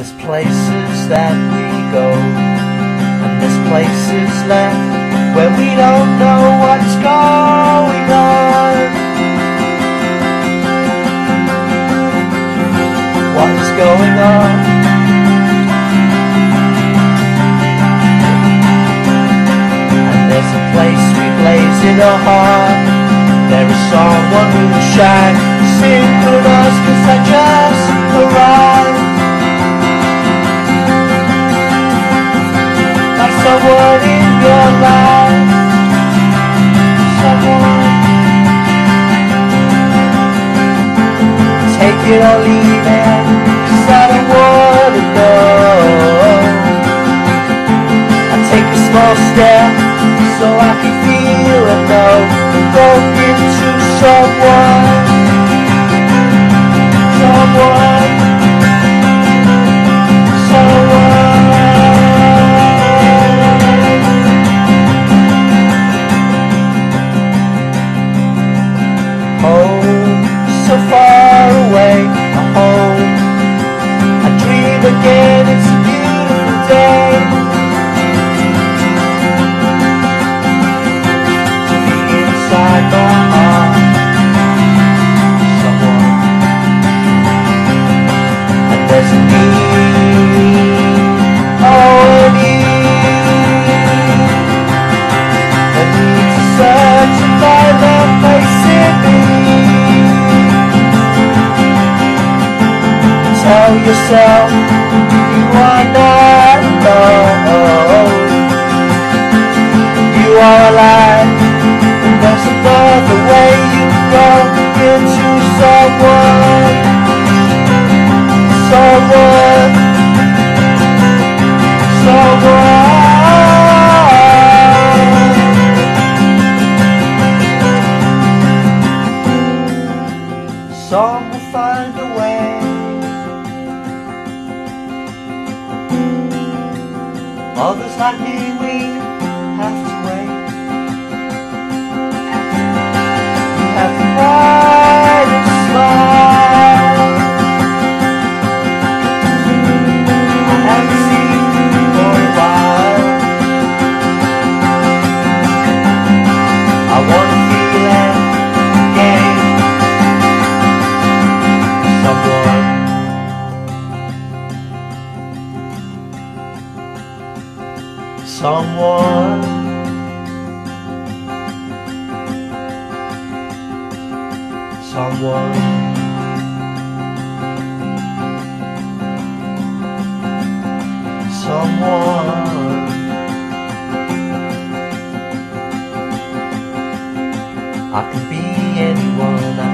There's places that we go, and there's places left where we don't know what's going on. What is going on? And there's a place we blaze in our heart. There is someone who will shine, synchronise, 'cause I just arrived. Like someone in your life, someone. Take it or leave it, 'cause I don't wanna know. I take a small step so I can feel and know. Broke into someone, someone, someone. Home, so far away, a home. I dream again, it's a beautiful day. To be inside my heart, someone. And there's a need, oh a need. A need to search and find the place in me. Tell yourself you are not alone. You are alive, and there's another way you can go into someone, someone, someone. Some will find a way. Others like me, we have to wait. You have the brightest smile I haven't seen for a while. I wanna feel it again. Someone. Someone, someone, someone. I can be anyone